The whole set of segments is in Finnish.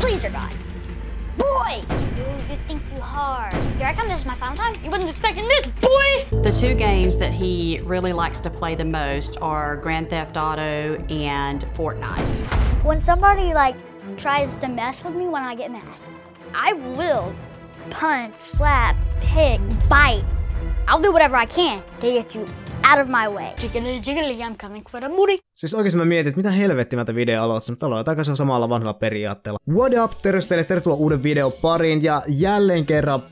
Please, your God. Boy! You think you hard. Here I come, this is my final time. You wasn't expecting this, boy! The two games that he really likes to play the most are Grand Theft Auto and Fortnite. When somebody tries to mess with me when I get mad, I will punch, slap, hit, bite. I'll do whatever I can to get you out of my way. Jiggly, jiggly, I'm coming for the booty. Siis oikeesti mä mietin, että mitä helvettiä mä tätä videoa aloitan, mutta aloitan takaisin samalla vanhalla periaatteella. What up, tervetuloa uuden videon pariin ja jälleen kerran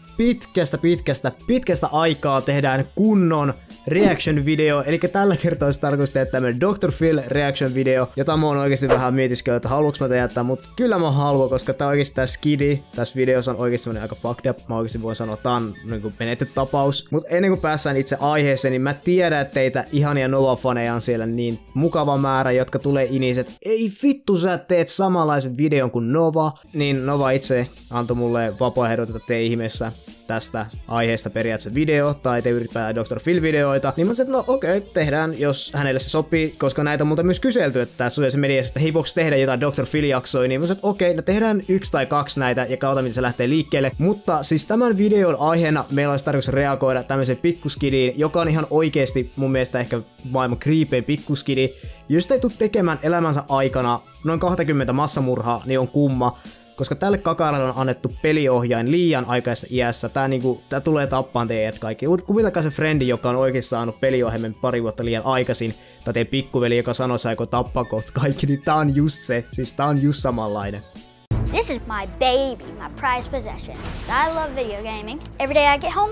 pitkästä aikaa tehdään kunnon reaction video, eli tällä kertaa olisi tarkoitus tehdä tämmönen Dr. Phil reaction video, jota mä oon oikeesti vähän mietiskellyt, että haluuks mä tehdä tämän, mutta kyllä mä haluan, koska tää oikeesti tää skidi tässä videossa on oikeesti semmonen aika fucked up, mä oikeesti voin sanoa, että tää on niinku menetetty tapaus. Mut ennen kuin päässään itse aiheeseen, niin mä tiedän, että teitä ihania Nova-faneja on siellä niin mukava määrä, jotka tulee iniset, ei vittu sä teet samanlaisen videon kuin Nova, niin Nova itse antoi mulle vapaaehdot, että tee ihmeessä tästä aiheesta periaatteessa video, tai te ylipäätään Dr. Phil-videoita, niin mä sanoin, että no okei, tehdään, jos hänelle se sopii, koska näitä on multa myös kyselty, että tässä sosiaalisessa mediassa, että hei, voiko tehdä jotain Dr. Phil-jaksoja, niin mä sanoin, että okei, no tehdään 1 tai 2 näitä, ja kautta miten se lähtee liikkeelle, mutta siis tämän videon aiheena meillä olisi tarkoitus reagoida tämmöiseen pikkuskidiin, joka on ihan oikeesti mun mielestä ehkä maailman creepein pikkuskidi. Jos ei tule tekemään elämänsä aikana noin 20 massamurhaa, niin on kumma. Koska tälle kakaralle on annettu peliohjain liian aikaisessa iässä, tää tulee tappaan teidät kaikki. Kuvitelkaa se frendi, joka on oikeesti saanut peliohjaimen pari vuotta liian aikaisin, tai teidän pikkuveli, joka sanoo saiko tappaa kohta kaikki, niin tää on just se. Siis tää on just samanlainen. This is my baby, my prized possession. I love video gaming. Every day I get home,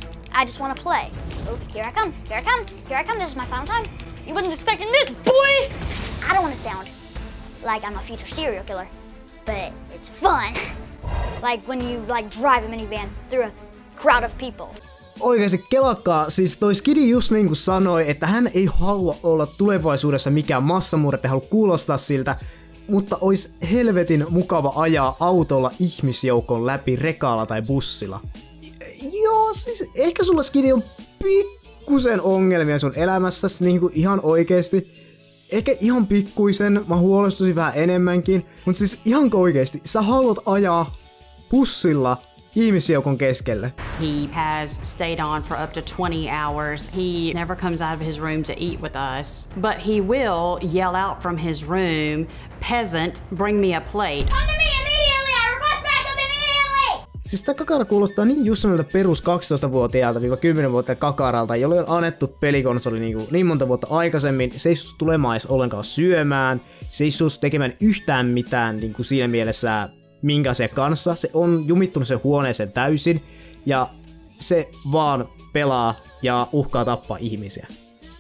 I just want to play. Oh, here I come, here I come, here I come. This is my final time. You wasn't expecting this, boy! I don't want to sound like I'm a future serial killer, but it's fun. Like when you drive a minivan through a crowd of people. Oikeesti kelakkaa, siis toi skidi just niin kuin sanoi, että hän ei halua olla tulevaisuudessa mikään massamurha, ei halua kuulostaa siltä, mutta ois helvetin mukava ajaa autolla ihmisjoukon läpi rekalla tai bussilla. Joo, siis ehkä sulla skidi on pikkusen ongelmia sun elämässäsi niinku ihan oikeesti. Ehkä ihan pikkuisen, mä huolestuisin vähän enemmänkin, mutta siis ihan oikeesti, sä haluat ajaa bussilla ihmisjoukon keskelle. He has stayed on for up to 20 hours. He never comes out of his room to eat with us, but he will yell out from his room, "Peasant, bring me a plate." Come to me immediately! I request backup immediately! Siis tää kakara kuulostaa niin just semmoilta perus 12-vuotiaalta 10-vuotiaalta kakaralta, jolle on annettu pelikonsoli niin monta vuotta aikaisemmin. Se ei suus tulemaan edes ollenkaan syömään, se ei suus tekemään yhtään mitään niin kuin siinä mielessä minkä se kanssa. Se on jumittunut sen huoneeseen täysin ja se vaan pelaa ja uhkaa tappaa ihmisiä.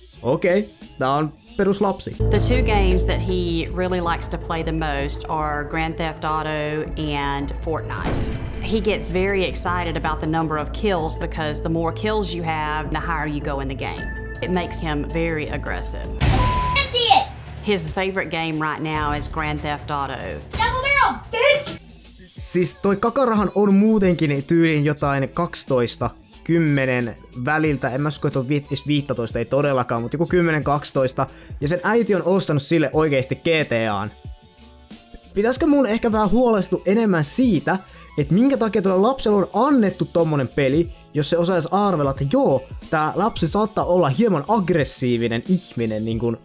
Okei, tää on peruslapsi. The two games that he really likes to play the most are Grand Theft Auto and Fortnite. He gets very excited about the number of kills because the more kills you have, the higher you go in the game. It makes him very aggressive. Empty it! His favorite game right now is Grand Theft Auto. Double barrel, bitch! Siis toi kakarahan on muutenkin tyyliin jotain 12, 10 väliltä, en mä usko, että on 15, ei todellakaan, mutta joku 10-12, ja sen äiti on ostanut sille oikeesti GTAn. Pitäisikö mun ehkä vähän huolestua enemmän siitä, että minkä takia tuolla lapsella on annettu tommonen peli, jos se osaisi arvella, että joo, tää lapsi saattaa olla hieman aggressiivinen ihminen, niin kun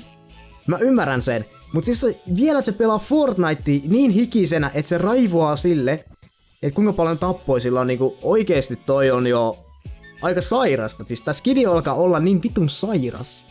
mä ymmärrän sen. Mut siis vielä se pelaa Fortnitea niin hikisenä, että se raivoaa sille, että kuinka paljon tappoja sillä on, niinku oikeesti toi on jo aika sairasta. Siis tää skidi alkaa olla niin vitun sairas.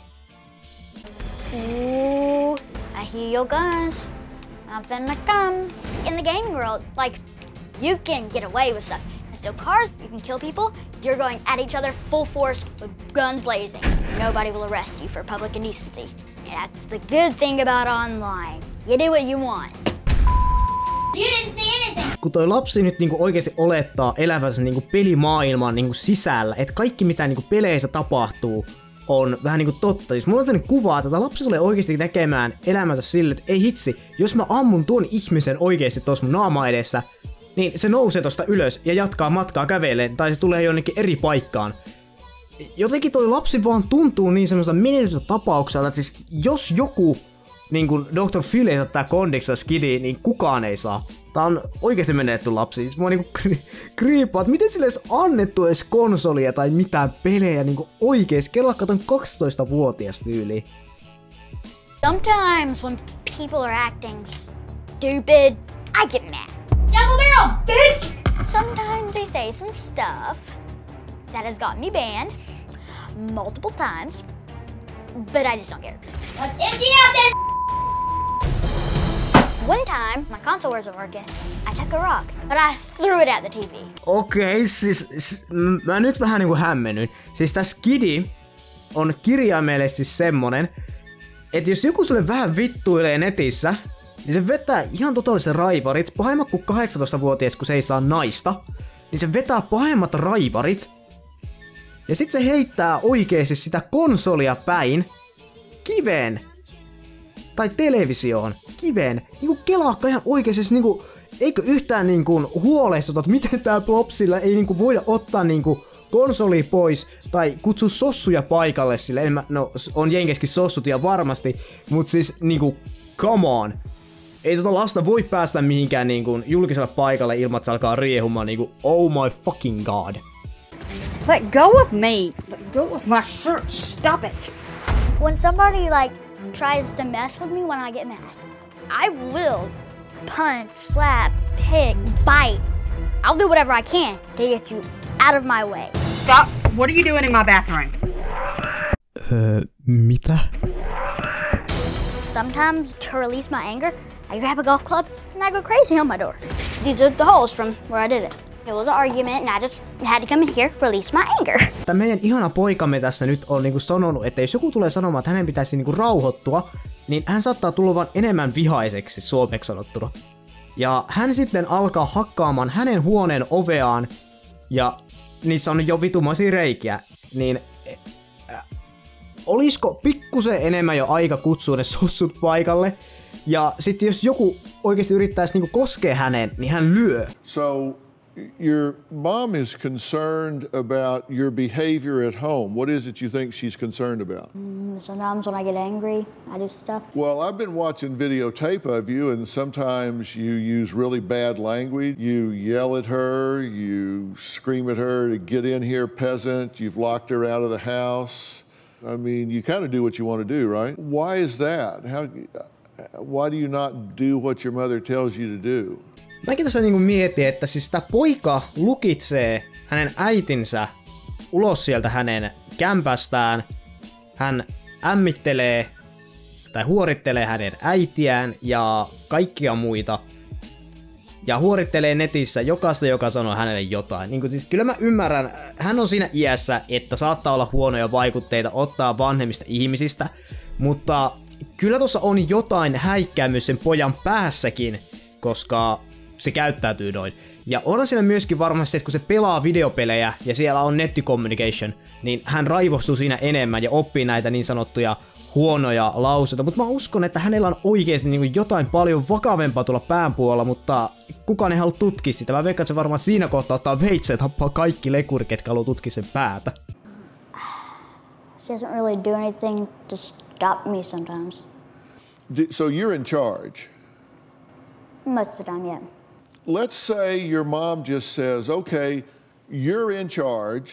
Ooh, I hear your guns. I'm finna come. In the game world, you can get away with stuff. And so cars, you can kill people. You're going at each other full force with guns blazing. Nobody will arrest you for public indecency. And that's the good thing about online. You do what you want. You didn't see anything. Kun toi lapsi nyt niinku oikeesti olettaa elävänsä niinku pelimaailman niinku sisällä, että kaikki mitä niinku peleissä tapahtuu on vähän niinku totta. Siis mulla on tämmönen kuva, että lapsi tulee oikeesti näkemään elämänsä sille, että ei hitsi, jos mä ammun tuon ihmisen oikeesti tuossa mun naama edessä, niin se nousee tosta ylös ja jatkaa matkaa käveleen, tai se tulee jonnekin eri paikkaan. Jotenkin toi lapsi vaan tuntuu niin semmoista menetystä tapaukselta, että siis jos joku niin kuin Dr. Phil ei saa tää kondiksa skidi, niin kukaan ei saa. Tää on oikeesti menetty lapsi. Siis mua niinku kriipaa, että miten sille edes annettu edes konsolia tai mitään pelejä niinku oikeesti. Kello katon 12-vuotias tyyli. Sometimes when people are acting stupid, I get mad. Double barrel, bitch! Sometimes they say some stuff that has got me banned multiple times, but I just don't care. Let's empty out this. One time, my console wasn't working. I took a rock, but I threw it at the TV. Okei, siis mä nyt vähän niinku hämmennyin. Siis tää Skidi on kirjaimellisesti semmonen, että jos joku sulle vähän vittuilee netissä, niin se vetää ihan totaaliset raivarit, pahemmat kuin 18-vuotias, kun se ei saa naista, niin se vetää pahemmat raivarit, ja sit se heittää oikeesti sitä konsolia päin kiveen, tai televisioon, kiveen, niinku kelaakka ihan oikeesti, niinku, eikö yhtään niinku huolestuta, että miten tää Plopsilla ei niinku voida ottaa niinku konsoli pois tai kutsua sossuja paikalle sille. No, on jenkeskin sossut ja varmasti, mut siis niinku, come on. Ei tota lasta voi päästä mihinkään niinku julkiselle paikalle ilman, että se alkaa riehumaan niinku, oh my fucking god. Let go of me! Let go of my shirt! Stop it! When somebody like tries to mess with me when I get mad, I will punch, slap, hit, bite. I'll do whatever I can to get you out of my way. Stop! What are you doing in my bathroom? Mitä? Sometimes, to release my anger, I grab a golf club and I go crazy on my door. These are the holes from where I did it. It was an argument and I just had to come in here, release my anger. Tämä meidän ihana poikamme tässä nyt on niinku sanonut, että jos joku tulee sanomaan, että hänen pitäisi niinku rauhoittua, niin hän saattaa tulla vaan enemmän vihaiseksi suomeksi sanottuna. Ja hän sitten alkaa hakkaamaan hänen huoneen oveaan, ja niissä on jo vitumaisia reikiä, niin olisiko pikkusen enemmän jo aika kutsua ne sossut paikalle? Ja sitten jos joku oikeasti yrittäisi niinku koskea häneen, niin hän lyö. So your mom is concerned about your behavior at home. What is it you think she's concerned about? Sometimes when I get angry, I do stuff. Well, I've been watching videotape of you, and sometimes you use really bad language. You yell at her, you scream at her to get in here, peasant. You've locked her out of the house. I mean, you kind of do what you want to do, right? Why is that? Why do you not do what your mother tells you to do? Mäkin tässä niinku mietin, että siis tää poika lukitsee hänen äitinsä ulos sieltä hänen kämpästään. Hän ämmittelee tai huorittelee hänen äitiään ja kaikkia muita. Ja huorittelee netissä jokaista, joka sanoo hänelle jotain. Niin siis kyllä mä ymmärrän, hän on siinä iässä, että saattaa olla huonoja vaikutteita ottaa vanhemmista ihmisistä. Mutta kyllä tossa on jotain häikkää myös sen pojan päässäkin, koska se käyttäytyy noin. Ja onhan siinä myöskin varmasti, että kun se pelaa videopelejä ja siellä on netticommunication, niin hän raivostuu siinä enemmän ja oppii näitä niin sanottuja huonoja lauseita. Mutta mä uskon, että hänellä on oikeasti niin jotain paljon vakavempaa tuolla pään puolella, mutta kukaan ei halua tutkia sitä. Mä veikkaan, että se varmaan siinä kohtaa ottaa veitsen ja tappaa kaikki lekurit, ketkä haluaa tutkia sen päätä. She doesn't really do anything to stop me sometimes. So you're in charge? Most of the time, yeah. Let's say your mom just says, okay, you're in charge,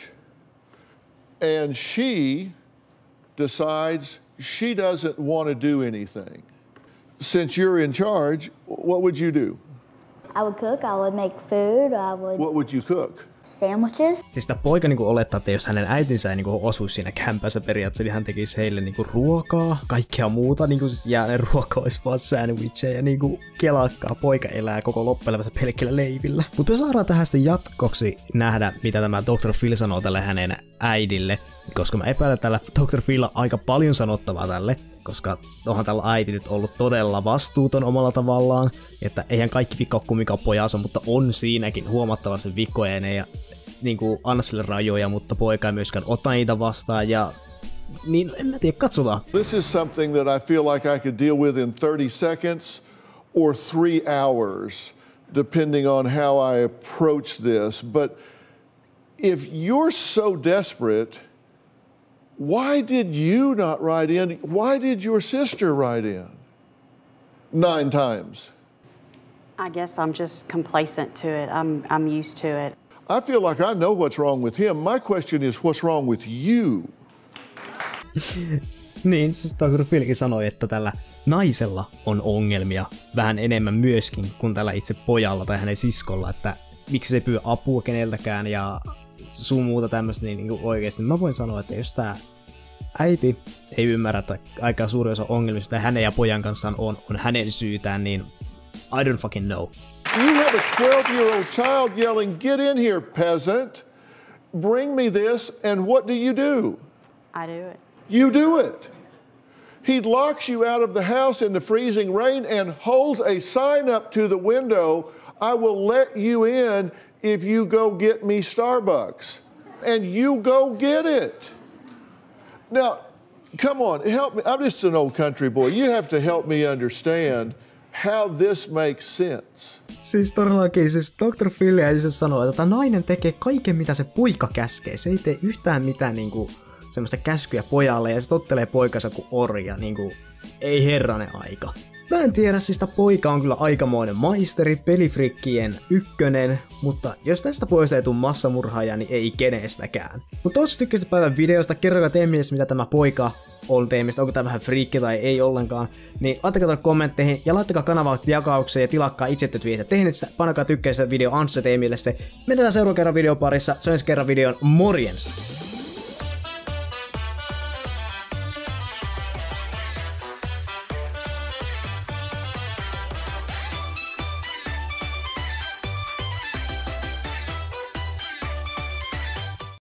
and she decides she doesn't want to do anything. Since you're in charge, what would you do? I would cook, I would make food, I would... What would you cook? Sandwiches. Siis tämä poika niinku olettaa, että jos hänen äitinsä ei niinku osuisi siinä kämpässä periaatteessa, niin hän tekisi heille niinku ruokaa, kaikkea muuta, niinku siis ne ruoka olisi vaan sandwicheja ja niinku kelakkaa. Poika elää koko loppuelämänsä pelkillä leivillä. Mutta me saadaan tähän sitten jatkoksi nähdä, mitä tämä Dr. Phil sanoo tälle hänen äidille, koska mä epäilen, että tällä Dr. Phil on aika paljon sanottavaa tälle, koska onhan tällä äiti nyt ollut todella vastuuton omalla tavallaan, että eihän kaikki vika ole kumminkaan pojansa, mutta on siinäkin huomattavasti vikoja, ja niinku anna sille rajoja, mutta poika ei myöskään ota niitä vastaan, ja niin en mä tiedä, katsotaan. This is something that I feel like I could deal with in 30 seconds or 3 hours, depending on how I approach this. But if you're so desperate, why did you not write in? Why did your sister write in 9 times? I guess I'm just complacent to it. I'm used to it. I feel like I know what's wrong with him. My question is, what's wrong with you? Niin, siis Dr. Philkin sanoi, että tällä naisella on ongelmia vähän enemmän myöskin kuin tällä itse pojalla tai hänen siskolla, että miksi se ei pyydä apua keneltäkään ja sun muuta tämmöistä, niin oikeesti mä voin sanoa, että jos tää äiti ei ymmärrä, että aika suuri osa ongelmista hänen ja pojan kanssaan on hänen syytään, niin I don't fucking know. You have a 12-year-old child yelling, "Get in here, peasant. Bring me this," and what do? I do it. You do it. He locks you out of the house in the freezing rain and holds a sign up to the window, "I will let you in if you go get me Starbucks." And you go get it. Now, come on, help me. I'm just an old country boy. You have to help me understand how this makes sense. Siis todellakin, siis Dr. Phil just sanoo, että nainen tekee kaiken mitä se poika käskee. Se ei tee yhtään mitään niinku semmoista käskyä pojalle ja se tottelee poikansa kuin orja, niinku ei herranen aika. Mä en tiedä, siis poika on kyllä aikamoinen maisteri, pelifrikkien ykkönen, mutta jos tästä pojasta ei tule massamurhaaja, niin ei kenestäkään. Mutta toivottavasti tykkäsit päivän videosta, kerrokaa teidän mielestä mitä tämä poika on teemistä, onko tämä vähän friikki tai ei ollenkaan, niin laittakaa tuonne kommentteihin ja laittakaa kanavaa jakaukseen ja tilakkaa itse viitä tehnyt sitä, painakaa tykkää sitä video, ansa teidän mielestä. Mennään seuraavan kerran videoparissa, se on ensi kerran videon morjens!